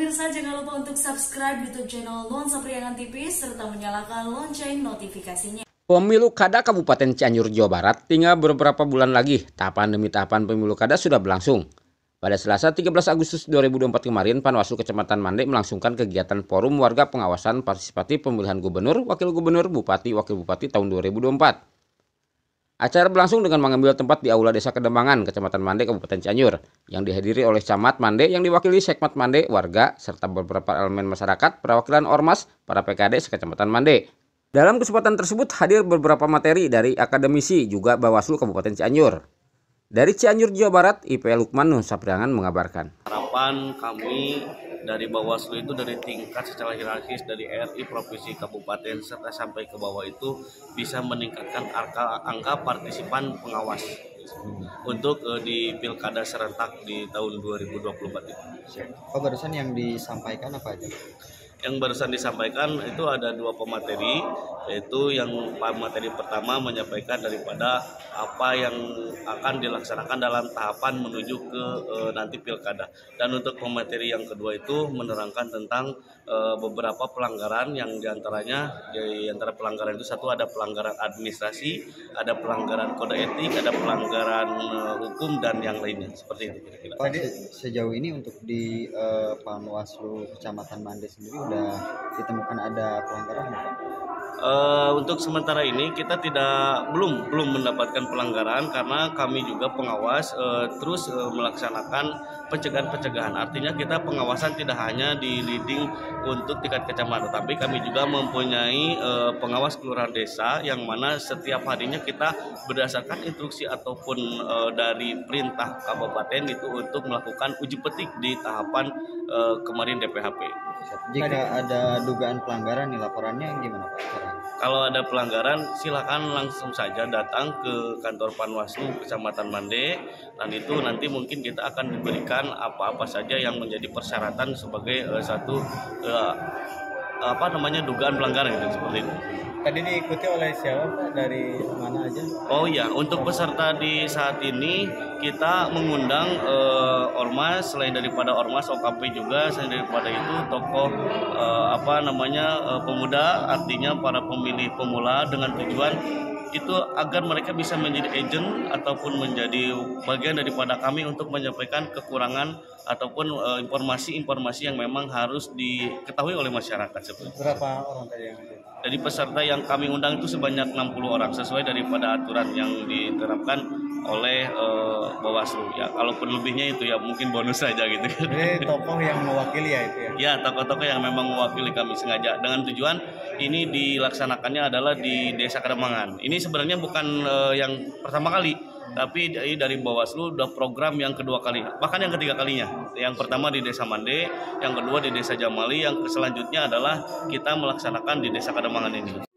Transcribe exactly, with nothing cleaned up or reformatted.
Pemirsa, jangan lupa untuk subscribe YouTube channel Nuansa Priangan T V serta menyalakan lonceng notifikasinya. Pemilu Kada Kabupaten Cianjur, Jawa Barat tinggal beberapa bulan lagi. Tahapan demi tahapan pemilu Kada sudah berlangsung. Pada Selasa tiga belas Agustus dua ribu dua puluh empat kemarin, Panwaslu Kecamatan Mande melangsungkan kegiatan Forum Warga Pengawasan Partisipatif Pemilihan Gubernur, Wakil Gubernur, Bupati, Wakil Bupati tahun dua ribu dua puluh empat. Acara berlangsung dengan mengambil tempat di Aula Desa Kedembangan, Kecamatan Mande, Kabupaten Cianjur, yang dihadiri oleh Camat Mande yang diwakili Sekmat Mande, warga, serta beberapa elemen masyarakat, perwakilan Ormas, para P K D sekecamatan Mande. Dalam kesempatan tersebut hadir beberapa materi dari akademisi juga Bawaslu Kabupaten Cianjur. Dari Cianjur, Jawa Barat, I P Lukman Nuansa Priangan mengabarkan. Harapan kami dari Bawaslu itu dari tingkat secara hierarkis dari R I, provinsi, kabupaten serta sampai ke bawah itu bisa meningkatkan angka, angka partisipan pengawas untuk uh, di Pilkada serentak di tahun dua ribu dua puluh empat itu. Oh, barusan yang disampaikan apa aja? Yang barusan disampaikan itu ada dua pemateri, yaitu yang pemateri pertama menyampaikan daripada apa yang akan dilaksanakan dalam tahapan menuju ke e, nanti pilkada. Dan untuk pemateri yang kedua itu menerangkan tentang e, beberapa pelanggaran yang diantaranya, di antara pelanggaran itu satu ada pelanggaran administrasi, ada pelanggaran kode etik, ada pelanggaran e, hukum dan yang lainnya seperti itu kira-kira. Pak, sejauh ini untuk di uh, Panwaslu Kecamatan Mande sendiri udah ditemukan ada pelanggaran nggak? Uh, untuk sementara ini kita tidak belum belum mendapatkan pelanggaran karena kami juga pengawas uh, terus uh, melaksanakan pencegahan-pencegahan. Artinya kita pengawasan tidak hanya di leading untuk tingkat kecamatan, tapi kami juga mempunyai uh, pengawas kelurahan desa yang mana setiap harinya kita berdasarkan instruksi ataupun uh, dari perintah kabupaten itu untuk melakukan uji petik di tahapan uh, kemarin D P H P. Jika ada dugaan pelanggaran nih, laporannya gimana Pak? Kalau ada pelanggaran silakan langsung saja datang ke kantor Panwaslu Kecamatan Mande, dan itu nanti mungkin kita akan diberikan apa-apa saja yang menjadi persyaratan sebagai uh, satu uh, apa namanya dugaan pelanggaran gitu, seperti itu. Tadi diikuti oleh siapa Pak? Dari mana aja? Oh iya, untuk peserta di saat ini kita mengundang uh, ormas, selain daripada ormas O K P juga, selain daripada itu tokoh uh, apa namanya uh, pemuda, artinya para pemilih pemula dengan tujuan itu agar mereka bisa menjadi agent ataupun menjadi bagian daripada kami untuk menyampaikan kekurangan ataupun informasi-informasi uh, yang memang harus diketahui oleh masyarakat. Seperti berapa orang tadi yang ada? Dari peserta yang kami undang itu sebanyak enam puluh orang sesuai daripada aturan yang diterapkan oleh uh, Bawaslu. Ya, kalaupun lebihnya itu ya mungkin bonus saja gitu. Jadi tokoh yang mewakili ya itu ya? Ya, tokoh-tokoh yang memang mewakili kami sengaja dengan tujuan ini dilaksanakannya adalah di Desa Kedembangan. Ini sebenarnya bukan uh, yang pertama kali, tapi dari Bawaslu udah program yang kedua kali, bahkan yang ketiga kalinya. Yang pertama di Desa Mande, yang kedua di Desa Jamali, yang selanjutnya adalah kita melaksanakan di Desa Kedembangan ini.